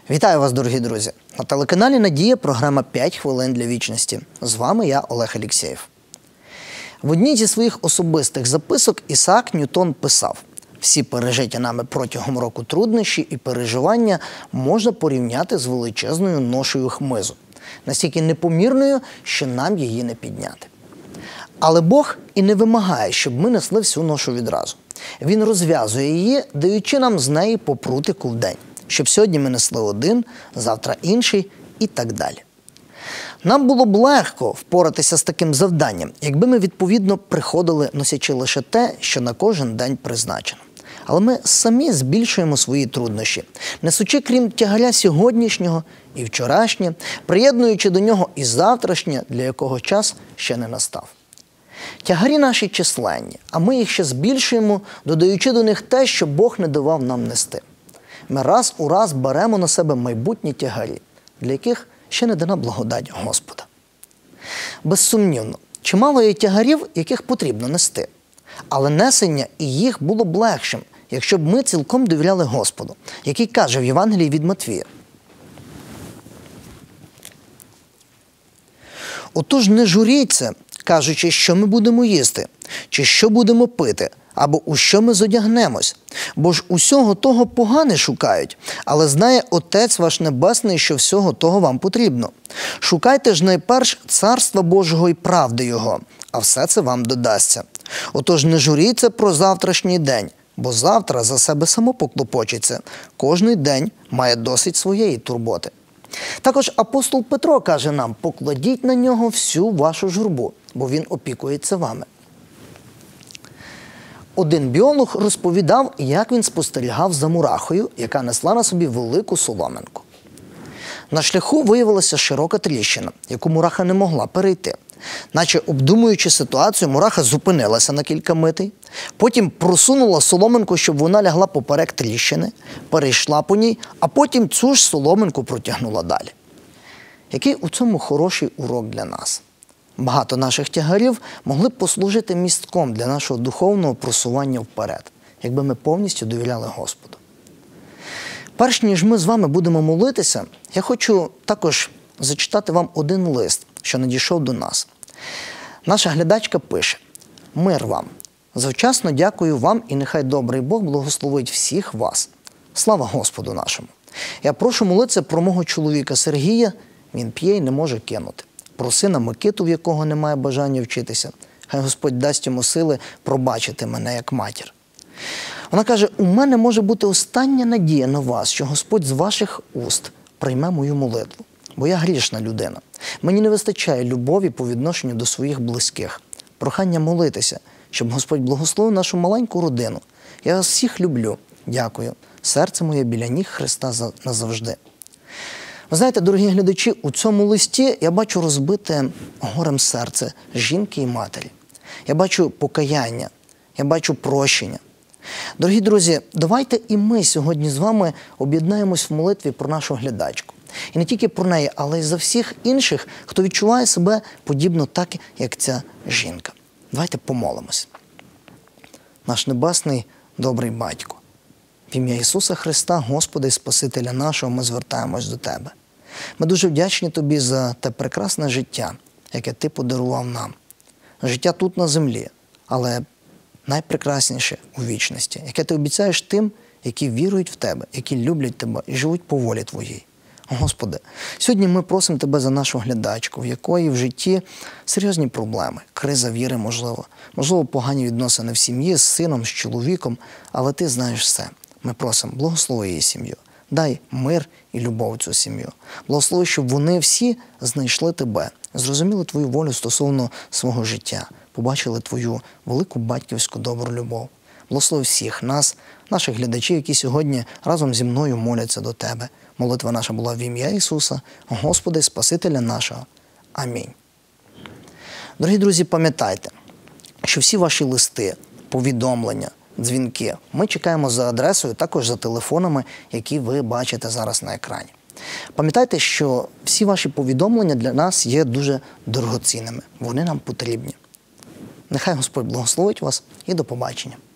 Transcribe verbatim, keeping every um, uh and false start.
Вітаю вас, дорогі друзі! На телеканалі «Надія» програма «п'ять хвилин для вічності». З вами я, Олег Алєксєєв. В одній зі своїх особистих записок Ісаак Ньютон писав: «Всі пережиті нами протягом року труднощі і переживання можна порівняти з величезною ношею хмизу, настільки непомірною, що нам її не підняти». Але Бог і не вимагає, щоб ми несли всю ношу відразу. Він розв'язує її, даючи нам з неї по прутику в день, щоб сьогодні ми несли один, завтра інший і так далі. Нам було б легко впоратися з таким завданням, якби ми відповідно приходили, носячи лише те, що на кожен день призначено. Але ми самі збільшуємо свої труднощі, несучи крім тягаря сьогоднішнього і вчорашнє, приєднуючи до нього і завтрашнє, для якого час ще не настав. Тягарі наші численні, а ми їх ще збільшуємо, додаючи до них те, що Бог не давав нам нести. Ми раз у раз беремо на себе майбутні тягарі, для яких ще не дана благодать Господа. Безсумнівно, чимало є тягарів, яких потрібно нести. Але несення і їх було б легшим, якщо б ми цілком довіряли Господу, який каже в Євангелії від Матвія: «Отож не журіться, кажучи, що ми будемо їсти, чи що будемо пити, або у що ми зодягнемось. Бо ж усього того погане шукають, але знає Отець ваш Небесний, що всього того вам потрібно. Шукайте ж найперш Царства Божого і правди Його, а все це вам додасться. Отож не журіться про завтрашній день, бо завтра за себе само поклопочеться. Кожний день має досить своєї турботи». Також апостол Петро каже нам: «Покладіть на нього всю вашу журбу, бо він опікується вами». Один біолог розповідав, як він спостерігав за мурахою, яка несла на собі велику соломинку. На шляху виявилася широка тріщина, яку мураха не могла перейти. Наче обдумуючи ситуацію, мураха зупинилася на кілька митей, потім просунула соломинку, щоб вона лягла поперек тріщини, перейшла по ній, а потім цю ж соломинку протягнула далі. Який у цьому хороший урок для нас? Багато наших тягарів могли б послужити містком для нашого духовного просування вперед, якби ми повністю довіряли Господу. Перш ніж ми з вами будемо молитися, я хочу також зачитати вам один лист, що надійшов до нас. Наша глядачка пише: «Мир вам! Завчасно дякую вам, і нехай добрий Бог благословить всіх вас. Слава Господу нашому! Я прошу молитися про мого чоловіка Сергія, він п'є і не може кинути. Про сина Микиту, в якого немає бажання вчитися. Хай Господь дасть йому сили пробачити мене як матір». Вона каже: «У мене може бути остання надія на вас, що Господь з ваших уст прийме мою молитву. Бо я грішна людина. Мені не вистачає любові по відношенню до своїх близьких. Прохання молитися, щоб Господь благословив нашу маленьку родину. Я вас всіх люблю. Дякую. Серце моє біля ніг Христа назавжди». Ви знаєте, дорогі глядачі, у цьому листі я бачу розбите горем серце жінки і матері. Я бачу покаяння, я бачу прощення. Дорогі друзі, давайте і ми сьогодні з вами об'єднаємось в молитві про нашу глядачку. І не тільки про неї, але й за всіх інших, хто відчуває себе подібно так, як ця жінка. Давайте помолимось. Наш Небесний добрий Батько, в ім'я Ісуса Христа, Господа і Спасителя нашого, ми звертаємось до Тебе. Ми дуже вдячні Тобі за те прекрасне життя, яке Ти подарував нам. Життя тут на землі, але найпрекрасніше у вічності, яке Ти обіцяєш тим, які вірують в Тебе, які люблять Тебе і живуть по волі Твоїй. Господи, сьогодні ми просимо Тебе за нашу глядачку, в якої в житті серйозні проблеми, криза віри, можливо, можливо, погані відносини в сім'ї з сином, з чоловіком, але Ти знаєш все. Ми просимо, благослови її сім'ю, дай мир і любов у цю сім'ю. Благослови, щоб вони всі знайшли Тебе, зрозуміли Твою волю стосовно свого життя, побачили Твою велику батьківську добру любов. Благослови всіх нас, наших глядачів, які сьогодні разом зі мною моляться до Тебе. Молитва наша була в ім'я Ісуса, Господа і Спасителя нашого. Амінь. Дорогі друзі, пам'ятайте, що всі ваші листи, повідомлення, дзвінки ми чекаємо за адресою, також за телефонами, які ви бачите зараз на екрані. Пам'ятайте, що всі ваші повідомлення для нас є дуже дорогоцінними. Вони нам потрібні. Нехай Господь благословить вас і до побачення.